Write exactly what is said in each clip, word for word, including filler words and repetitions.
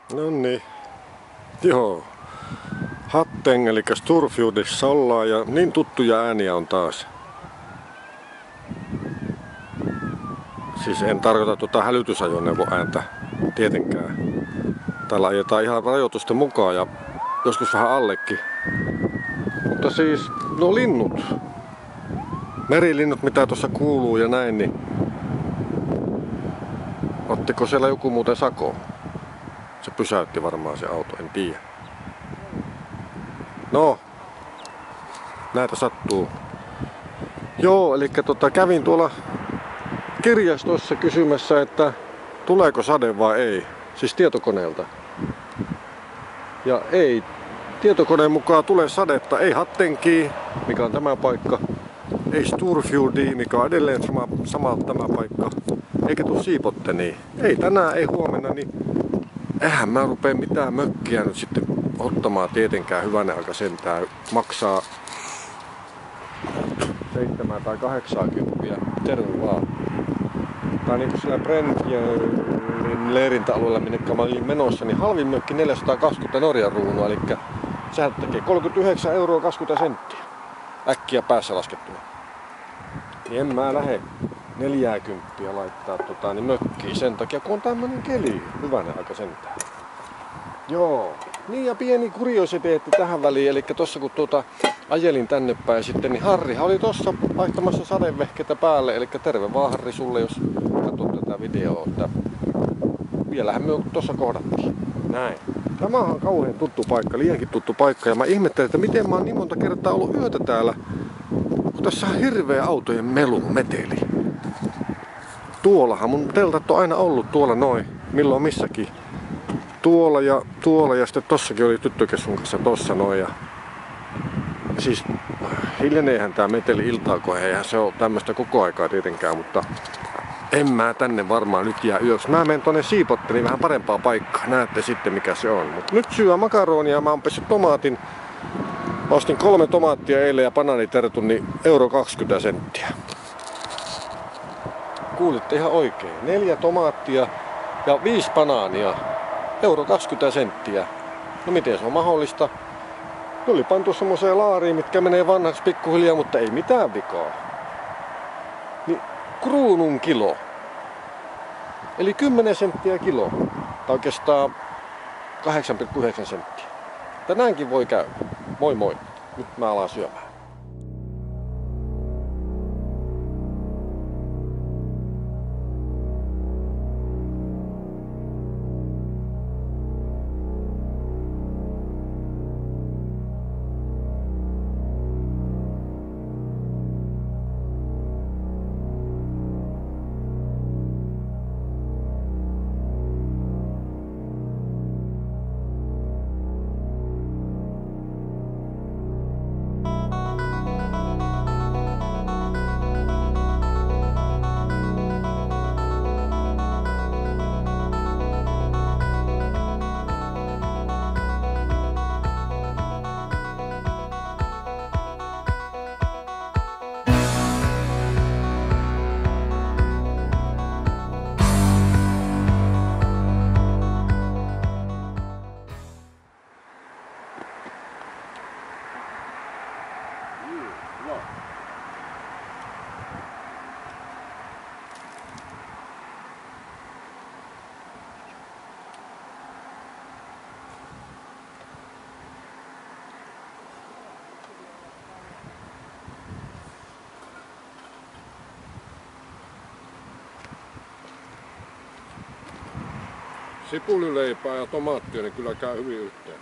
No niin. Joo. Hatteng eli Storfjordissa ollaan ja niin tuttuja ääniä on taas. Siis en tarkoita tuota hälytysajoneuvon ääntä tietenkään. Täällä ajetaan ihan rajoitusten mukaan ja joskus vähän allekin. Mutta siis nuo linnut, merilinnut mitä tuossa kuuluu ja näin, niin ottiko siellä joku muuten sako? Se pysäytti varmaan se auto, en tiedä. No, näitä sattuu. Joo, eli tota, kävin tuolla kirjastossa kysymässä, että tuleeko sade vai ei. Siis tietokoneelta. Ja ei. Tietokoneen mukaan tulee sadetta. Ei Hattenkiin, mikä on tämä paikka. Ei Storfjordiin, mikä on edelleen sama, sama tämä paikka. Eikä tuu Siipotteniin. Ei tänään, ei huomenna, niin eihän mä rupea mitään mökkiä nyt sitten ottamaan tietenkään. Hyvänen aika sentään. Maksaa seitsemän tai kahdeksankymmentä. Terve vaan. Tai niin kuin sillä Brentjärnin leirintäalueella, minne mä olin menossa, niin halvin mökki neljäsataakaksikymmentä Norjan ruunua, eli sehän tekee kolmekymmentäyhdeksän euroa kaksikymmentä senttiä. Äkkiä päässä laskettuna. Niin en mä lähde neljääkymppiä laittaa tota, niin mökkiin sen takia, kun on tämmönen keli. Hyvänen aika sentään. Joo. Niin ja pieni kuriositeetti tähän väliin, eli tossa kun tuota ajelin tänne päin sitten, niin Harrihan oli tossa vaihtamassa sadevehkeitä päälle, eli terve vaan Harri sulle, jos katsot tätä videoa, että vielähän me tossa kohdattiin. Näin. Tämä on kauhean tuttu paikka, liiankin tuttu paikka, ja mä ihmettelen, että miten mä oon niin monta kertaa ollut yötä täällä, kun tässä on hirveä autojen melu, meteli. Tuollahan mun teltat on aina ollut tuolla noin, milloin missäkin. Tuolla ja tuolla ja sitten tossakin oli tyttökessun kanssa tossa noin. Ja siis hiljeneehän tää meteli iltaa, kun eihän se ole tämmöstä koko aikaa tietenkään, mutta en mä tänne varmaan nyt jää yöksi. Mä menen tonne Siipotteniin vähän parempaa paikkaa, näette sitten mikä se on. Mut nyt syö makaronia, mä oon pessyt tomaatin. Mä ostin kolme tomaattia eilen ja banaanitertun, niin euro kaksikymmentä senttiä. Kuulitte ihan oikein. Neljä tomaattia ja viisi banaania. Euro kaksikymmentä senttiä. No miten se on mahdollista? Ne oli pantu semmoiseen laariin, mitkä menee vanhaksi pikkuhiljaa, mutta ei mitään vikaa. Niin kruunun kilo. Eli kymmenen senttiä kilo. Tai oikeastaan kahdeksan pilkku yhdeksän senttiä. Tänäänkin voi käydä. Moi moi. Nyt mä alan syömään. Sipulileipää ja tomaattia, niin kyllä käy hyvin yhteen.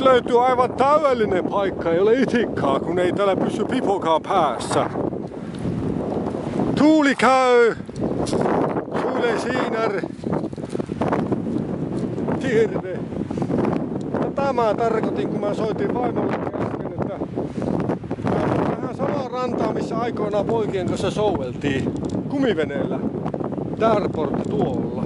löytyy aivan täydellinen paikka, ei ole itikkaa, kun ei täällä pysy pipokaan päässä. Tuuli käy, sulle siinär, tirve. Ja tämä tarkoitin, kun mä soitin vaimolle äsken, että tähän samaan rantaan, missä aikoinaan poikien kanssa souveltiin kumiveneellä. Tärport tuolla.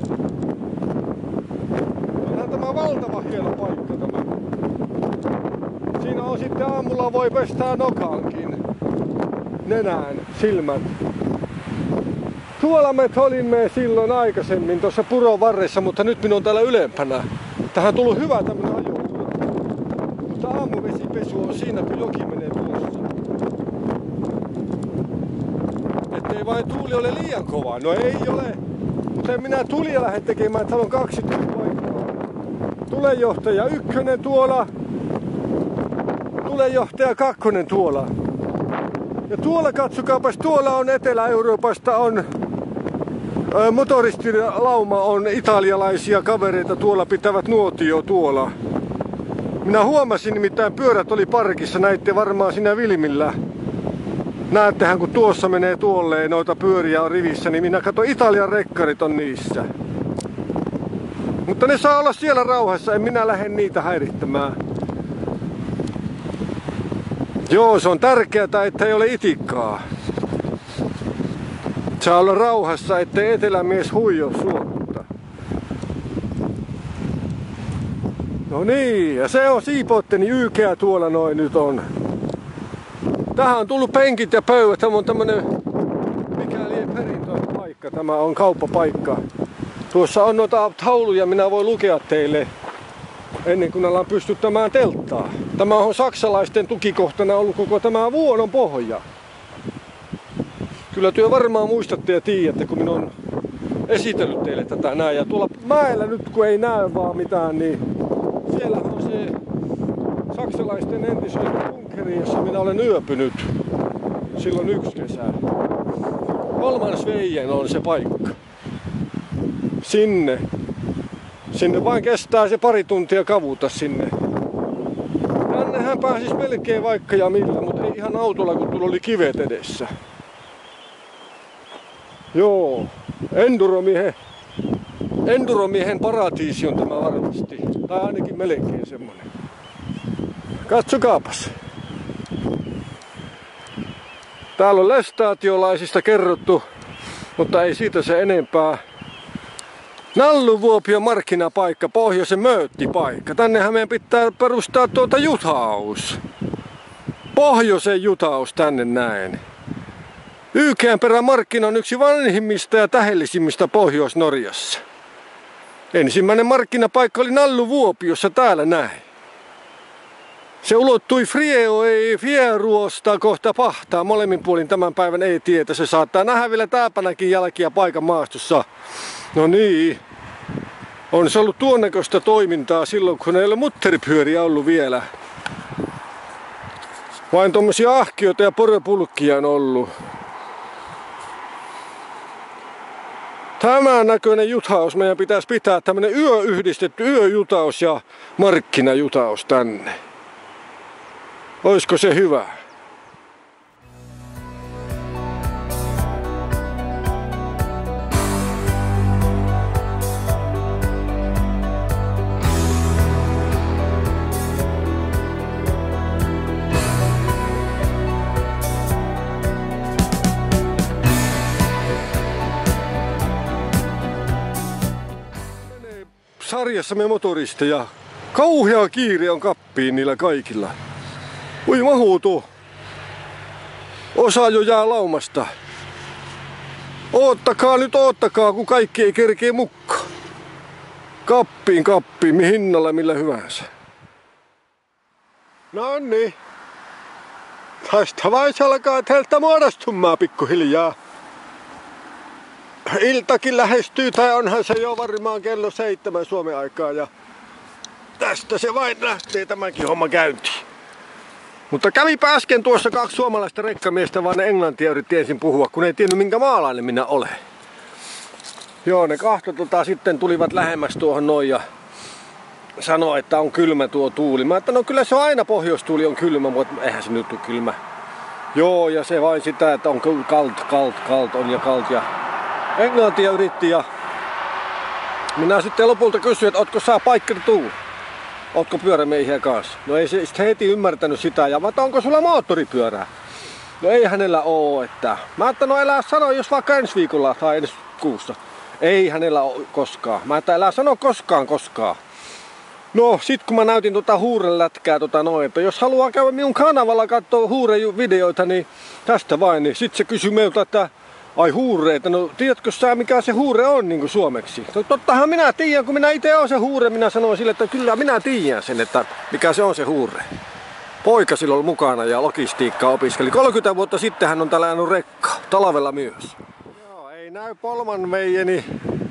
Onhan tämä valtava hieno paikka tämä. Siinä on sitten aamulla voi pestää nokankin. Nenään, silmät. Tuolla me olimme silloin aikaisemmin tuossa puron varressa, mutta nyt minun on täällä ylempänä. Tähän on tullut hyvä tämmönen ajo. Mutta aamuvesipesu on siinä, kun joki menee tuossa. Ettei vain tuuli ole liian kova. No ei ole. Mutta en minä tulia lähde tekemään. Täällä on kaksi paikkaa. Tulenjohtaja ykkönen tuolla. Tulenjohtaja kakkonen tuolla. Ja tuolla katsokaapas, tuolla on Etelä-Euroopasta on motoristilauma on italialaisia kavereita, tuolla pitävät nuotio tuolla. Minä huomasin nimittäin, pyörät oli parkissa, näitte varmaan siinä Vilmillä. Näettehän kun tuossa menee tuolleen, noita pyöriä on rivissä, niin minä katson, Italian rekkarit on niissä. Mutta ne saa olla siellä rauhassa, en minä lähde niitä häirittämään. Joo, se on tärkeää, että ei ole itikkaa. Saa olla rauhassa, ettei etelämies huijo suotta. No niin, ja se on Siipootteni Yykeä tuolla noin nyt on. Tähän on tullut penkit ja pöydät, tämä on tämmönen mikäli perintöpaikka, tämä on kauppapaikka. Tuossa on noita tauluja, minä voin lukea teille ennen kuin ollaan pystyttämään telttaa. Tämä on saksalaisten tukikohtana ollut koko tämä vuonon pohja. Kyllä työ varmaan muistatte ja tiedätte, kun minä olen esitellyt teille tätä näin. Ja tuolla mäellä nyt kun ei näe vaan mitään, niin siellä on se saksalaisten entisöity bunkkeri, jossa minä olen yöpynyt silloin yksi kesä. Kolmansveien on se paikka. Sinne. Sinne vain kestää se pari tuntia kavuta sinne. Tännehän pääsis melkein vaikka ja millä, mutta ei ihan autolla, kun tuolla oli kivet edessä. Joo, enduromiehen, enduromiehen paratiisi on tämä varmasti. Tai ainakin melkein semmonen. Katsokaapas. Täällä on lestaatiolaisista kerrottu, mutta ei siitä se enempää. Nalluvuopion markkinapaikka, pohjoisen mööttipaikka. Tännehän meidän pitää perustaa tuota jutaus. Pohjoisen jutaus tänne näin. Yykeänperän markkina on yksi vanhimmista ja tähellisimmistä Pohjois-Norjassa. Ensimmäinen markkinapaikka oli Nalluvuopiossa täällä näin. Se ulottui Frieo ei Fieruosta kohta Pahtaa molemmin puolin tämän päivän ei tietä. Se saattaa nähdä vielä tääpänäkin jälkiä paikan maastossa. No niin. On se ollut tuon näköistä toimintaa silloin, kun ei ole mutteripyöriä ollut vielä. Vain tommosia ahkioita ja poropulkkia on ollut. Tämän näköinen jutaus meidän pitäisi pitää, tämmönen yöyhdistetty yöjutaus ja markkinajutaus tänne. Oisko se hyvä? Sarjassamme motoristeja. Kauhea kiire on kappiin niillä kaikilla. Ui mahuutuu. Osa jo jää laumasta. Oottakaa nyt, oottakaa, kun kaikki ei kerkee mukaan. Kappiin, kappiin, hinnalla millä hyvänsä. Nonni. Tästä vais alkaa teiltä muodostumaan pikkuhiljaa. Iltakin lähestyy, tai onhan se jo varmaan kello seitsemän Suomen aikaa, ja tästä se vain lähtee tämäkin homma käyntiin. Mutta kävipä äsken tuossa kaksi suomalaista rekkamiestä, vaan ne englantia yritti ensin puhua, kun ei tiennyt minkä maalainen minä olen. Joo, ne kahto tota, sitten tulivat lähemmäs tuohon noin, ja sanoi, että on kylmä tuo tuuli. Mä että no kyllä se on aina pohjoistuuli on kylmä, mutta eihän se nyt ole kylmä. Joo, ja se vain sitä, että on kalt, kalt, kalt on ja kalt ja englantia yritti ja minä sitten lopulta kysyin, että ootko sä paikkari tuu? Ootko pyörämiehiä kanssa? No ei se sitten heti ymmärtänyt sitä ja mä onko sulla moottoripyörää? No ei hänellä oo, että mä että no älä sano, jos vaikka ensi viikolla tai ensi kuussa. Ei hänellä ole koskaan. Mä että älä sano koskaan koskaan. No sit kun mä näytin tota huurelätkää tota noin, että jos haluaa käydä minun kanavalla katsoa huurevideoita, niin tästä vain, niin sit se kysyi meiltä, että ai huureita, no tiedätkö sä mikä se huure on niin kuin suomeksi? No tottahan minä tiedän, kun minä itse olen se huure, minä sanoin sille, että kyllä minä tiedän sen, että mikä se on se huure. Poika silloin oli mukana ja logistiikkaa opiskeli. kolmekymmentä vuotta sitten hän on täällä ajanut rekka, talvella myös. Joo, ei näy Polman veijeni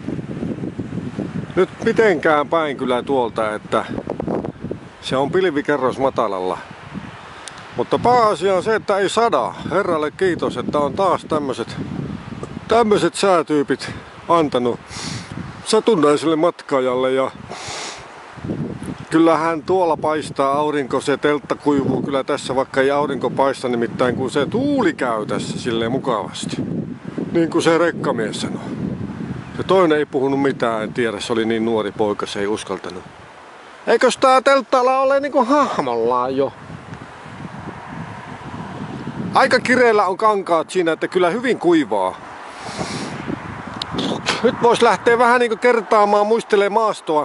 nyt mitenkään päin kyllä tuolta, että se on pilvikerros matalalla. Mutta pääasia on se, että ei sada. Herralle kiitos, että on taas tämmöiset tämmöiset säätyypit antanut satunnaiselle matkaajalle. Ja kyllähän tuolla paistaa aurinko, se teltta kuivuu kyllä tässä, vaikka ei aurinko paista, nimittäin kun se tuuli käy tässä silleen mukavasti. Niin kuin se rekkamies sanoi. Ja toinen ei puhunut mitään, en tiedä, se oli niin nuori poika, se ei uskaltanut. Eikös tää teltta-ala ole niinku hahmollaan jo? Aika kireellä on kankaat siinä, että kyllä hyvin kuivaa. Nyt vois lähteä vähän niinku kertaamaan, muistelee maastoa.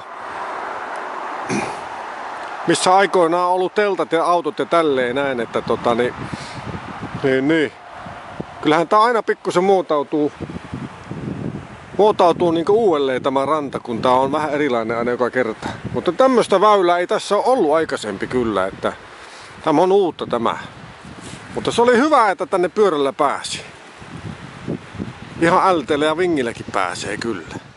Missä aikoinaan on ollut teltat ja autot ja tälleen näin, että tota niin... Niin, niin. Kyllähän tää aina pikkusen muotautuu. Muotautuu niinku uudelleen tämä ranta, kun tää on vähän erilainen aina joka kerta. Mutta tämmöstä väylää ei tässä ole ollut aikaisempi kyllä, että tämä on uutta tämä. Mutta se oli hyvä, että tänne pyörällä pääsi. Ihan älteellä ja vingilläkin pääsee kyllä.